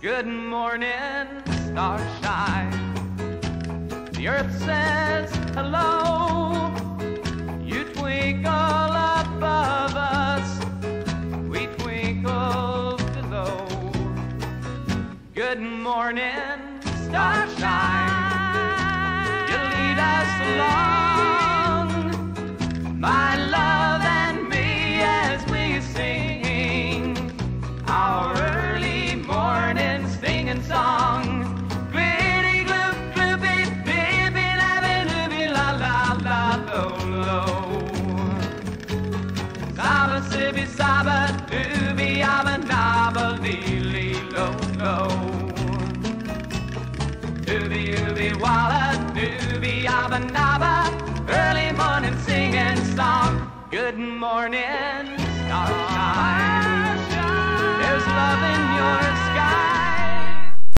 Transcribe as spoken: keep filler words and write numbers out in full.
Good morning, starshine. The earth says hello. You twinkle above us, we twinkle below. Good morning, starshine. You lead us along, my love and me, as we sing our early morning singing song. Glitty, gloop, gloopy, bippy, lappy, loopy, la, la, la, lo, lo. Saba, sippy, saba, doobie, abba, nabba, lee, lee, lo, lo. Doobie, doobie, walla, doobie, abba, nabba, early morning singing song. Good morning,